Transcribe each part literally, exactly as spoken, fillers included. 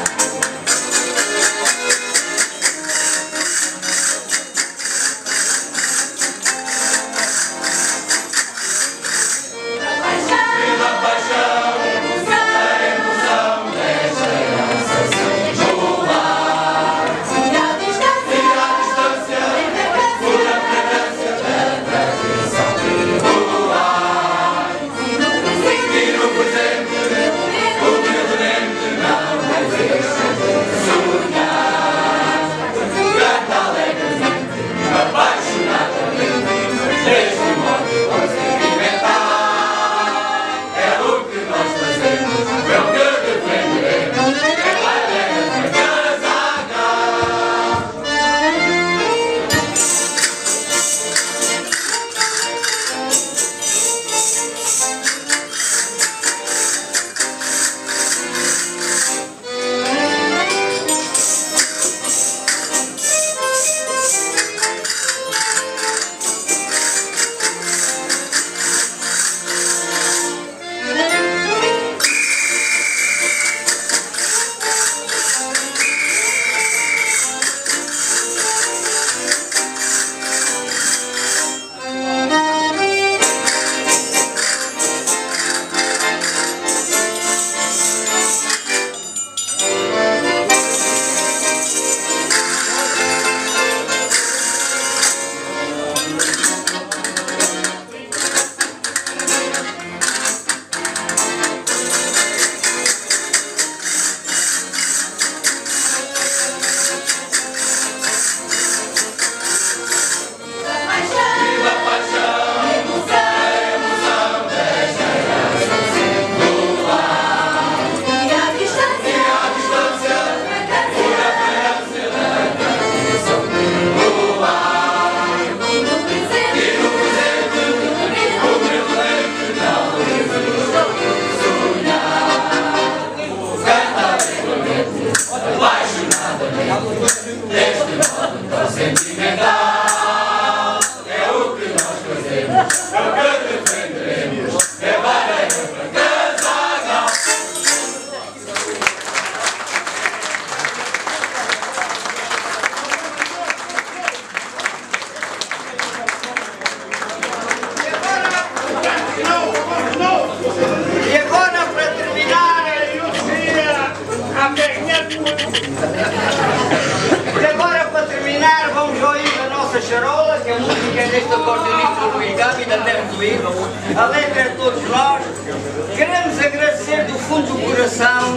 E agora, para terminar, vamos ouvir a nossa charola, que a música é deste acordeonista Luís Gabi, da Terra do Vivo. A letra é de todos nós. Queremos agradecer do fundo do coração,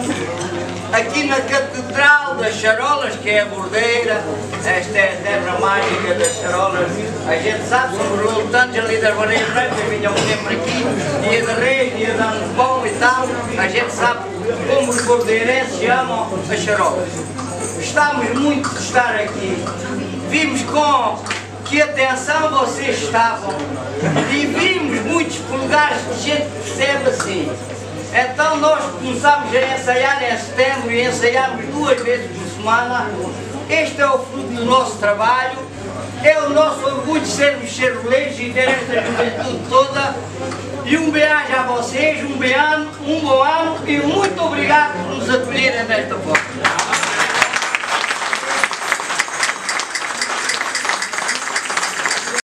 aqui na Catedral das Charolas, que é a Bordeira. Esta é a terra mágica das charolas. A gente sabe, somos relutantes ali das Barreiras Brancas, vinham sempre aqui, dia de reis, dia de anos bom e tal. A gente sabe como os bordeirenses amam as charolas. Gostamos muito de estar aqui. Vimos com que atenção vocês estavam e vimos muitos polegares de gente que percebe assim. Então nós começamos a ensaiar em setembro e ensaiamos duas vezes por semana. Este é o fruto do nosso trabalho, é o nosso orgulho de sermos charoleiros e ter esta juventude toda. E um beijo a vocês, um bem ano, um bom ano e muito obrigado por nos acolherem desta forma.